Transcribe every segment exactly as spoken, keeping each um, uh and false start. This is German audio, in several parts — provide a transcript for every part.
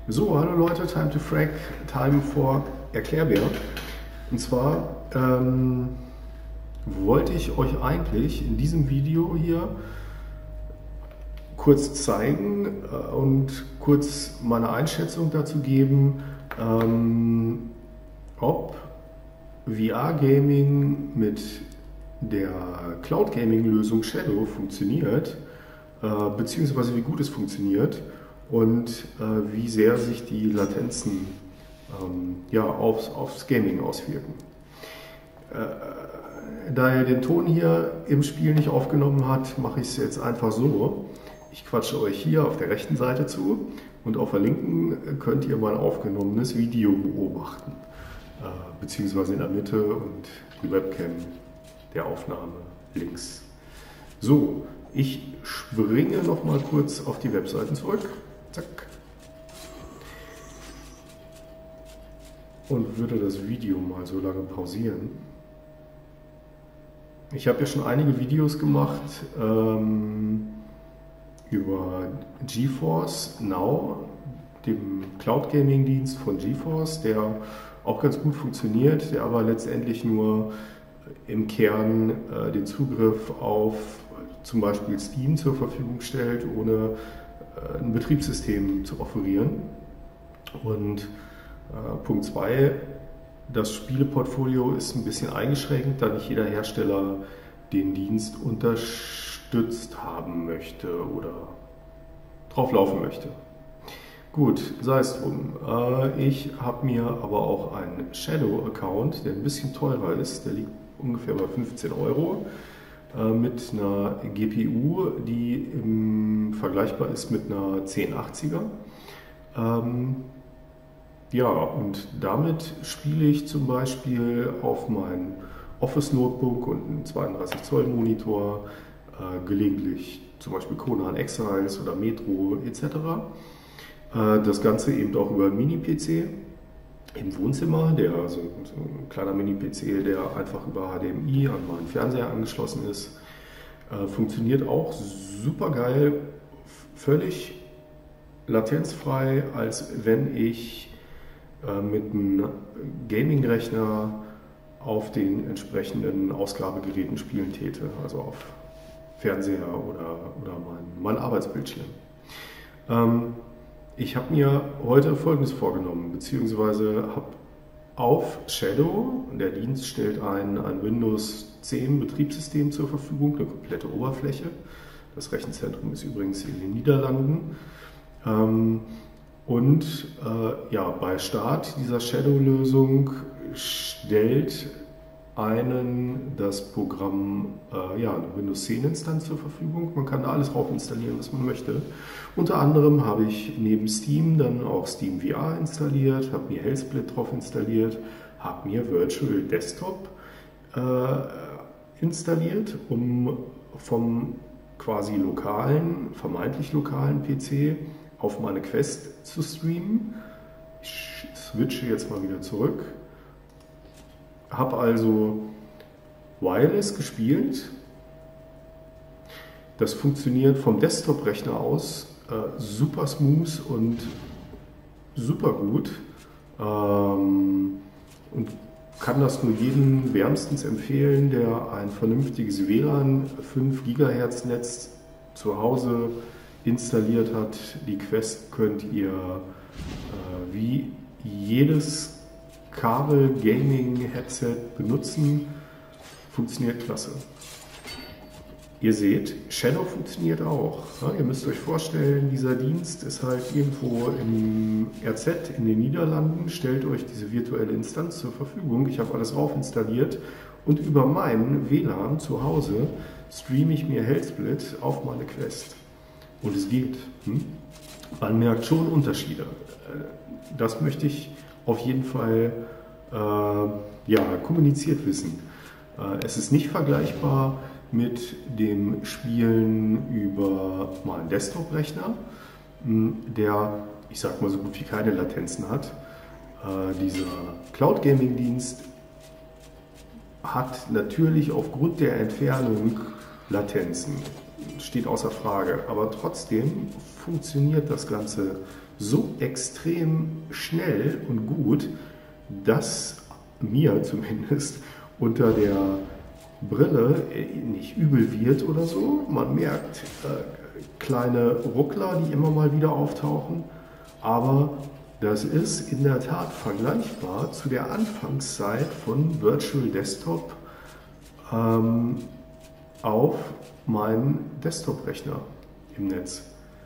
So, hallo Leute, Time to Frack, Time for Erklärbär. Und zwar ähm, wollte ich euch eigentlich in diesem Video hier kurz zeigen äh, und kurz meine Einschätzung dazu geben, ähm, ob V R-Gaming mit der Cloud-Gaming-Lösung Shadow funktioniert, äh, beziehungsweise wie gut es funktioniert und äh, wie sehr sich die Latenzen ähm, ja, aufs, aufs Gaming auswirken. Äh, da ihr den Ton hier im Spiel nicht aufgenommen habt, mache ich es jetzt einfach so. Ich quatsche euch hier auf der rechten Seite zu und auf der linken könnt ihr mein aufgenommenes Video beobachten, äh, beziehungsweise in der Mitte und die Webcam der Aufnahme links. So, ich springe noch mal kurz auf die Webseiten zurück. Zack. Und würde das Video mal so lange pausieren. Ich habe ja schon einige Videos gemacht ähm, über GeForce Now, dem Cloud Gaming Dienst von GeForce, der auch ganz gut funktioniert, der aber letztendlich nur im Kern äh, den Zugriff auf zum Beispiel Steam zur Verfügung stellt, ohne äh, ein Betriebssystem zu offerieren. Und äh, Punkt zwei, das Spieleportfolio ist ein bisschen eingeschränkt, da nicht jeder Hersteller den Dienst unterstützt haben möchte oder drauf laufen möchte. Gut, sei es drum. Äh, ich habe mir aber auch einen Shadow-Account, der ein bisschen teurer ist, der liegt ungefähr bei fünfzehn Euro, äh, mit einer G P U, die im, vergleichbar ist mit einer zehn achtziger. Ähm, ja, und damit spiele ich zum Beispiel auf mein Office Notebook und einen zweiunddreißig Zoll Monitor, äh, gelegentlich zum Beispiel Conan Exiles oder Metro et cetera. Äh, das Ganze eben auch über einen Mini-P C im Wohnzimmer, der also so ein kleiner Mini-P C, der einfach über H D M I an meinen Fernseher angeschlossen ist. Äh, funktioniert auch super geil, völlig latenzfrei, als wenn ich äh, mit einem Gaming-Rechner auf den entsprechenden Ausgabegeräten spielen täte, also auf Fernseher oder, oder mein, mein Arbeitsbildschirm. Ähm, Ich habe mir heute Folgendes vorgenommen, beziehungsweise habe auf Shadow, der Dienst stellt ein, ein Windows zehn Betriebssystem zur Verfügung, eine komplette Oberfläche. Das Rechenzentrum ist übrigens in den Niederlanden. Ähm, und äh, ja, bei Start dieser Shadow-Lösung stellt einen das Programm, äh, ja, eine Windows zehn Instanz zur Verfügung. Man kann da alles drauf installieren, was man möchte. Unter anderem habe ich neben Steam dann auch Steam V R installiert, habe mir Hellsplit drauf installiert, habe mir Virtual Desktop äh, installiert, um vom quasi lokalen, vermeintlich lokalen P C auf meine Quest zu streamen. Ich switche jetzt mal wieder zurück. Habe also Wireless gespielt. Das funktioniert vom Desktop-Rechner aus äh, super smooth und super gut. Ähm, und kann das nur jedem wärmstens empfehlen, der ein vernünftiges W L A N fünf Gigahertz Netz zu Hause installiert hat. Die Quest könnt ihr äh, wie jedes Kabel-Gaming-Headset benutzen, funktioniert klasse. Ihr seht, Shadow funktioniert auch. Ja, ihr müsst euch vorstellen, dieser Dienst ist halt irgendwo im R Z in den Niederlanden, stellt euch diese virtuelle Instanz zur Verfügung. Ich habe alles rauf installiert und über meinen W L A N zu Hause streame ich mir Hellsplit auf meine Quest. Und es geht. Hm? Man merkt schon Unterschiede. Das möchte ich auf jeden Fall äh, ja, kommuniziert wissen. Äh, es ist nicht vergleichbar mit dem Spielen über meinen Desktop-Rechner, der, ich sag mal, so gut wie keine Latenzen hat. Äh, dieser Cloud-Gaming-Dienst hat natürlich aufgrund der Entfernung Latenzen, steht außer Frage, aber trotzdem funktioniert das Ganze so extrem schnell und gut, dass mir zumindest unter der Brille nicht übel wird oder so. Man merkt äh, kleine Ruckler, die immer mal wieder auftauchen, aber das ist in der Tat vergleichbar zu der Anfangszeit von Virtual Desktop ähm, auf meinem Desktop-Rechner im Netz.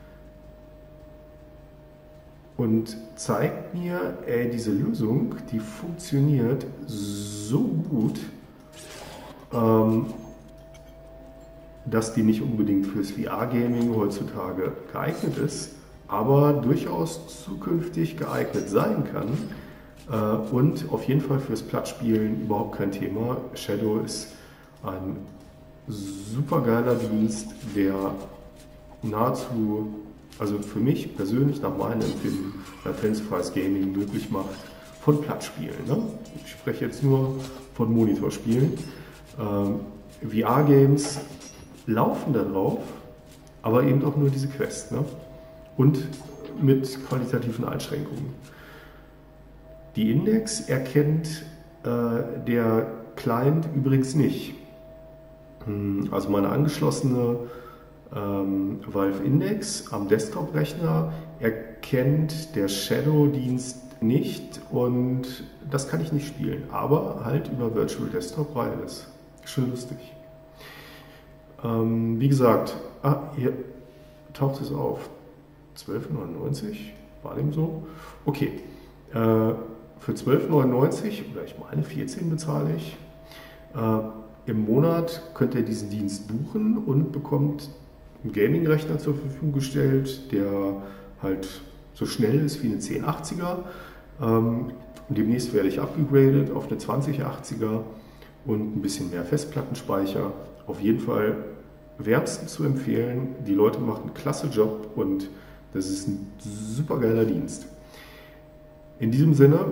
Und zeigt mir, ey, diese Lösung, die funktioniert so gut, ähm, dass die nicht unbedingt fürs V R-Gaming heutzutage geeignet ist, aber durchaus zukünftig geeignet sein kann äh, und auf jeden Fall fürs Plattspielen überhaupt kein Thema. Shadow ist ein super geiler Dienst, der nahezu, also für mich persönlich nach meinem Empfinden, latenzfreies Gaming möglich macht von Plattspielen. Ne? Ich spreche jetzt nur von Monitorspielen. Ähm, V R-Games laufen da drauf, aber eben auch nur diese Quest. Ne? Und mit qualitativen Einschränkungen. Die Index erkennt äh, der Client übrigens nicht. Also meine angeschlossene ähm, Valve Index am Desktop-Rechner erkennt der Shadow-Dienst nicht und das kann ich nicht spielen, aber halt über Virtual Desktop Wireless. Schon lustig. Ähm, wie gesagt, ah, hier taucht es auf. zwölf neunundneunzig, war dem so? Okay, äh, für zwölf neunundneunzig oder ich meine vierzehn bezahle ich. Äh, Im Monat könnt ihr diesen Dienst buchen und bekommt einen Gaming-Rechner zur Verfügung gestellt, der halt so schnell ist wie eine zehn achtziger. Ähm, demnächst werde ich upgegradet auf eine zwanzig achtziger und ein bisschen mehr Festplattenspeicher. Auf jeden Fall wärmstens zu empfehlen. Die Leute machen einen klasse Job und das ist ein super geiler Dienst. In diesem Sinne,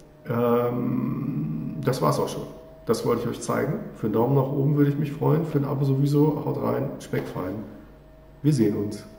ähm, das war's auch schon. Das wollte ich euch zeigen. Für einen Daumen nach oben würde ich mich freuen. Für ein Abo sowieso. Haut rein, schmeckt fein. Wir sehen uns.